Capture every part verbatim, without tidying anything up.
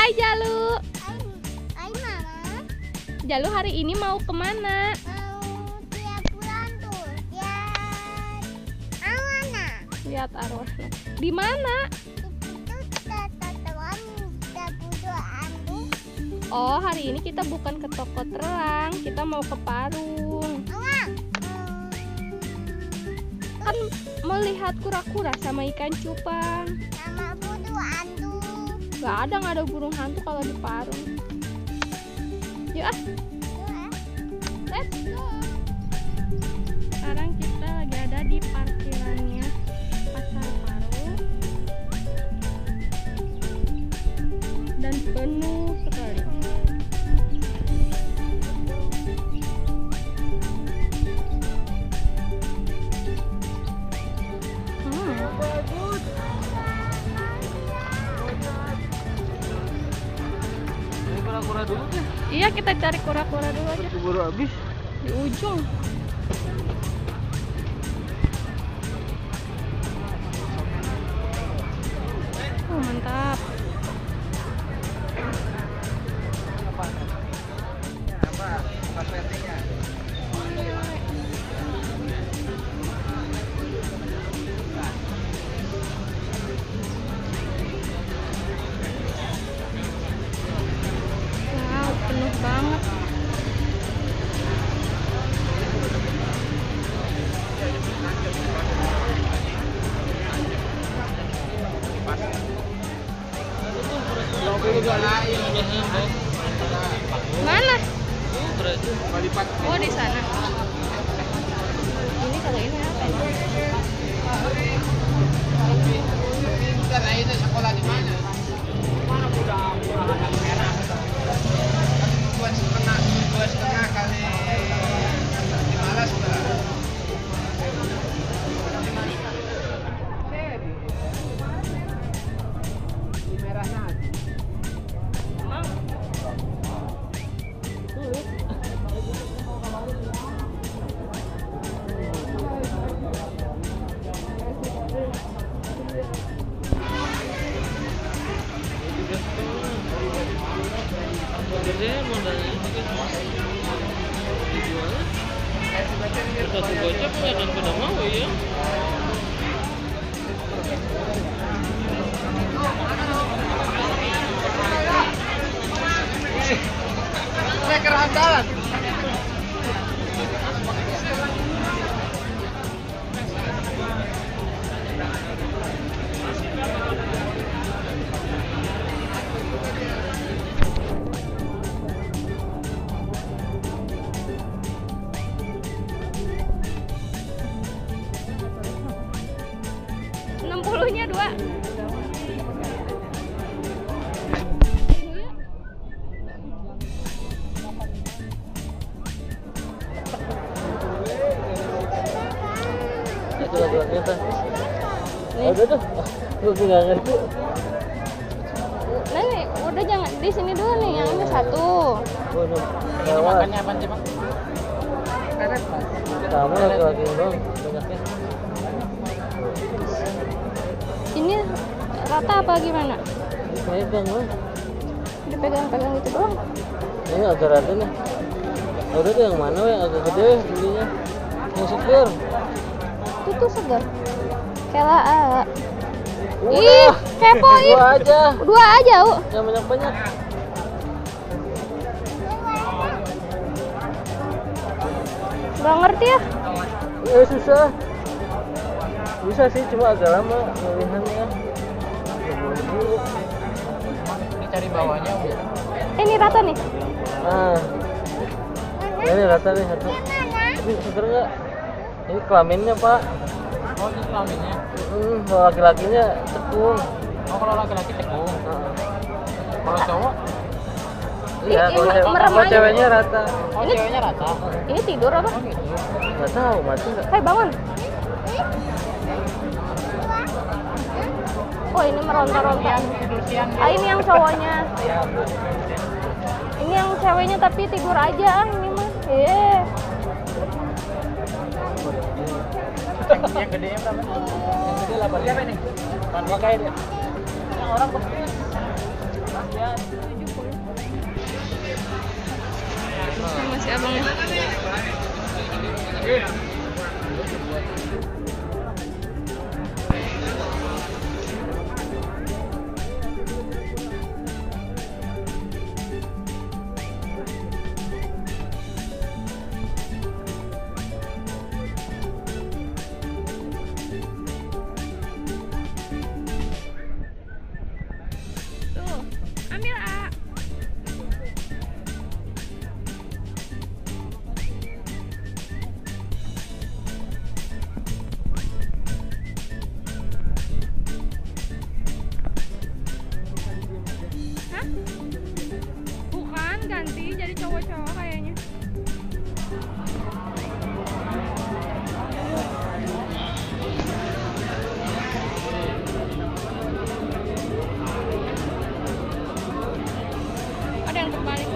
Hai Jalu. Hai Mama. Jalu hari ini mau kemana? Mau tiap bulan tuh. Lihat awana. Lihat arwahnya. Di mana? Itu tatoan kita butuhan tuh. Oh, hari ini kita bukan ke toko terang, kita mau ke Parung. Awang. Kan mau lihat kura-kura sama ikan cupang. Sama butuhan tuh. Gak ada, gak ada burung hantu kalau di Parung. Yuk ah, let's go. Sekarang kita lagi ada di parkirannya Pasar Parung dan penuh sekali. Kura-kura dulu deh. Iya, kita cari kura-kura dulu aja. Keburu habis Di ujung. Oh, mantap. apa? Pas pentingnya. Wow, penuh banget. Mana? Oh, di sana. Ini kalau ini apa ya? Sekolah di mana? Mana udah merah. Dua setengah, dua setengah kali lima belas lah. Di merahnya. Satu gocap ya kan pada mau ya. Mereka andalan. enam puluh-nya dua. Itu lagi-lagi tuh. Nih. Udah tuh. Lu nggak ngerti. Nah, nih, udah jangan di sini dulu nih, yang ini satu. Waduh. Ini makannya apa sih, Bang? Kamu lagi-lagi dong banyaknya. Ini rata apa gimana? Pegang loh. Dipegang-pegang gitu doang. Ini agak rata nih. Udah tuh yang mana yang agak gede belinya? Yang seger. Itu tuh segar. Kela. Uh. Ih, Udah. kepo ih. Dua aja. Dua aja, U. Yang banyak-banyak. Gak ngerti ya? Ya susah. Bisa sih, cuma agak lama pilihannya. Ini cari bawahnya. Eh, ini rata nih. Nah, ini rata nih satu. Ini seger nggak? Ini kelaminnya Pak. Oh, ini kelaminnya. Hmm, kalau laki-lakinya tekung. Oh, kalau laki-laki tekung. Nah, Kalau cowok? iya, Ini kalau cewek, merem kalau aja. ceweknya rata. Oh, Ini- ceweknya rata. Ini tidur apa? Oh, gitu. Nggak tahu mati nggak? Hei, bangun. Oh, ini meronta-ronta. Siang, tidur siang. Ah, ini yang cowoknya. Ini yang ceweknya tapi tidur aja ah, ini mah. Eh. Yang gede berapa? Yang gede delapan. Siapa ini? Bahan pakai dia. Yang orang tujuh puluh. Sama si abangnya. Tuh, ambil A. Hah? Bukan, ganti jadi cowok-cowok kayaknya. Ada yang terbalik.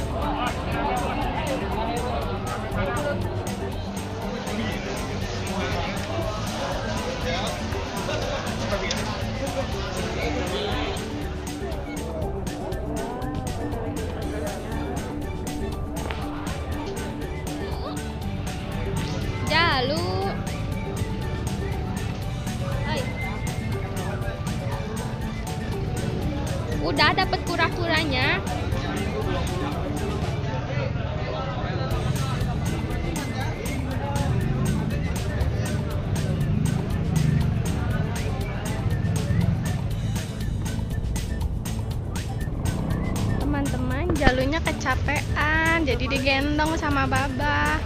Jalu. Hai. Udah dapat kura-kuranya. Teman-teman, Jalunya kecapean jadi digendong sama Baba.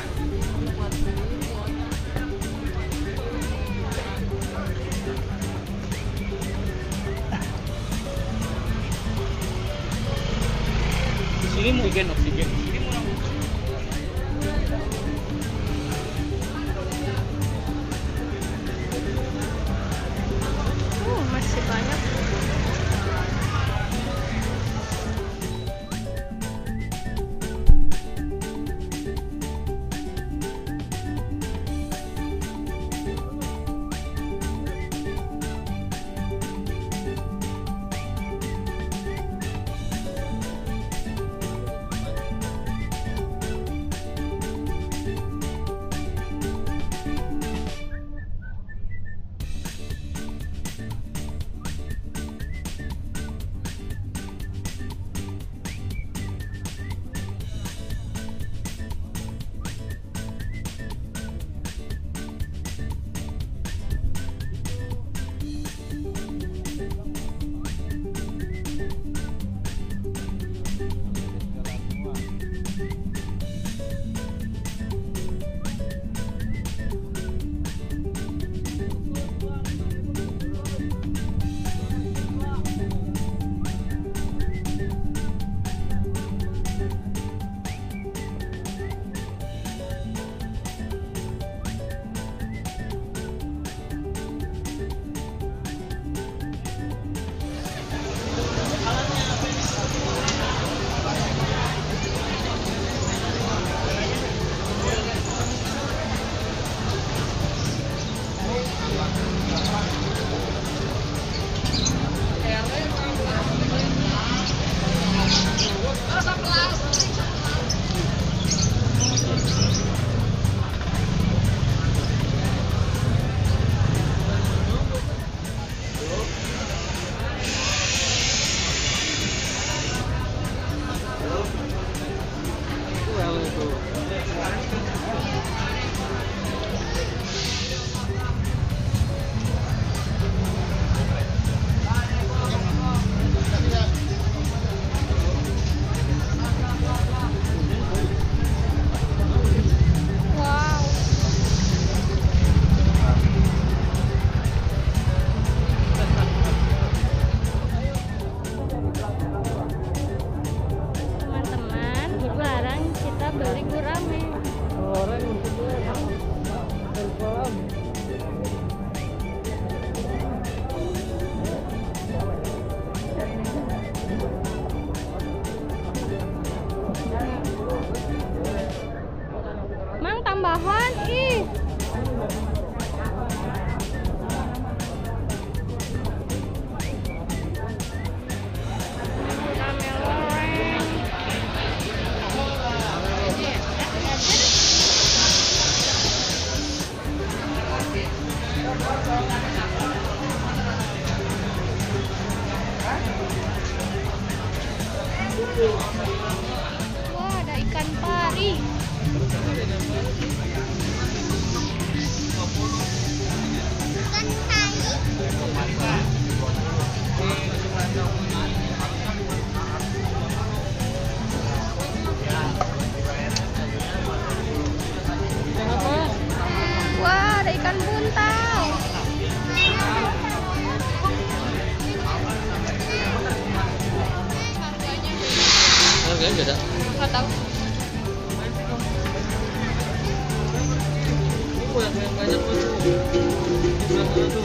Sini mau oksigen, oksigen. Uh, masih banyak. Wah, ada ikan pari. Ikan tai. Wah, ada ikan buntal. Harganya beda. Nggak tahu. Oh, yang yang banyak tuh. Sebelah sana tuh.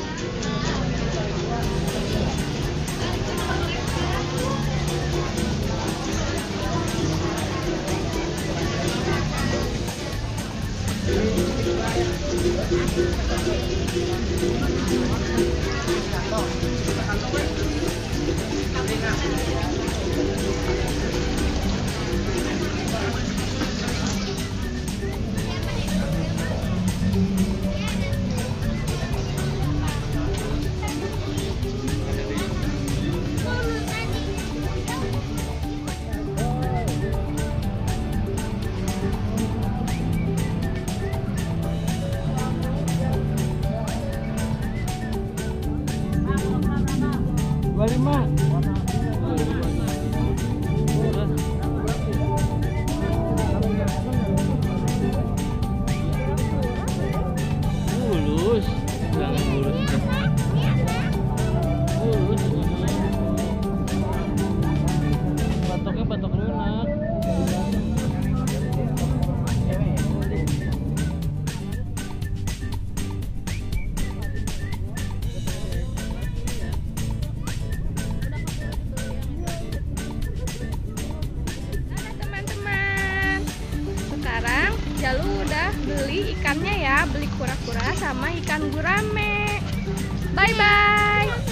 dua puluh lima. Mulus, jangan mulus. Mulus. Batoknya batok lunak. Sekarang Jalu udah beli ikannya ya, beli kura-kura sama ikan gurame. Bye bye.